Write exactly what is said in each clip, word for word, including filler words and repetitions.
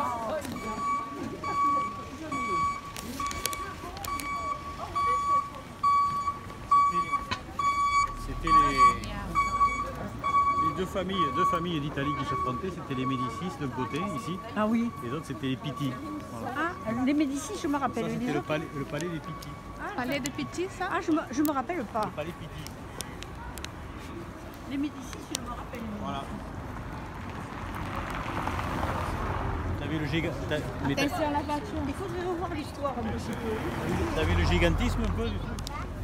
C'était les, les deux familles, deux familles d'Italie qui s'affrontaient. C'était les Médicis d'un côté, ici. Ah oui. Les autres, c'était les Pitti. Voilà. Ah, les Médicis, je me rappelle. Ça, Les c'était le autres palais, le palais des Pitti. Ah, Palais de Pitti, ça? Ah, je me, je me rappelle pas. Le palais Pitti. Les Médicis, je me rappelle. Voilà. T'as vu le giga... t'as- mais t'as- Attention à la voiture. Il faudrait revoir l'histoire un petit peu. t'as vu le gigantisme un peu du truc?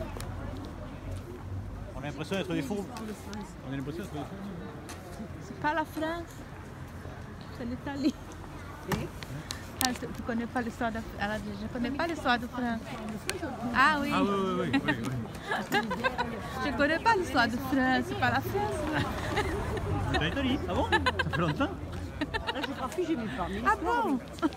On a l'impression d'être des fourbes. On a l'impression d'être des fourbes. C'est pas la France, c'est l'Italie. Ah, tu ne connais pas l'histoire de France. Je ne connais pas l'histoire de France. Ah oui. Ah oui, oui, oui. oui, oui. Je ne connais pas l'histoire de France, c'est pas la France. C'est l'Italie. Ah bon? Ça fait longtemps? La géographie, j'ai mis pas. Mais Ah bon?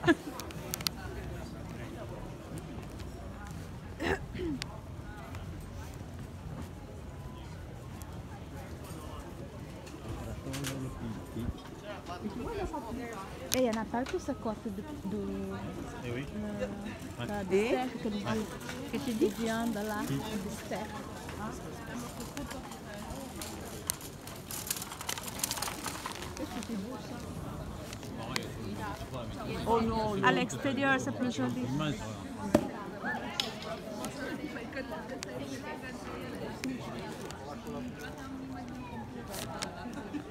Et il n'y en a pas tous ce côté de, de, Eh oui. euh, Ouais. de steak que, tu- que tu dis viande là, de steak. oh non, À l'extérieur, c'est plus joli. Immense, voilà.